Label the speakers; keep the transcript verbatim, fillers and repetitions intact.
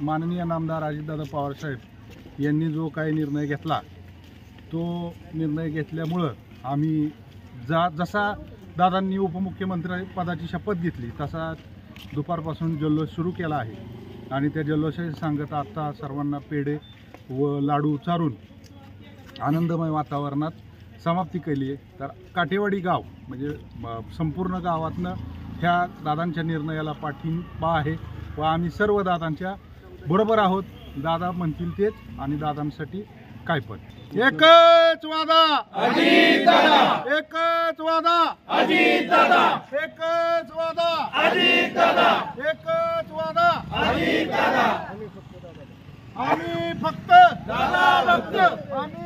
Speaker 1: माननीय नामदार अजितदादा पवार साहेब यांनी जो काही निर्णय घेतला तो निर्णय घेतल्यामुळं आम्ही जा जसा दादांनी उपमुख्यमंत्री पदाची शपथ घेतली तसा दुपारपासून जल्लोष सुरू केला आहे आणि त्या जल्लोषाची सांगत आता सर्वांना पेढे व लाडू चारून आनंदमय वातावरणात समाप्ती केली आहे। तर काठेवाडी गाव म्हणजे संपूर्ण गावातनं ह्या दादांच्या निर्णयाला पाठिंबा आहे व आम्ही सर्व दादांच्या बरोबर आहोत। दादा म्हणतील तेच आणि दादांसाठी काय पण एकच वादा
Speaker 2: अजित दादा,
Speaker 1: एकच वादा
Speaker 2: अजित दादा,
Speaker 1: एकच वादा
Speaker 2: अजित दादा,
Speaker 1: एकच वादा
Speaker 2: अजित दादा।
Speaker 1: आम्ही फक्त
Speaker 2: दादा भक्त,
Speaker 1: आम्ही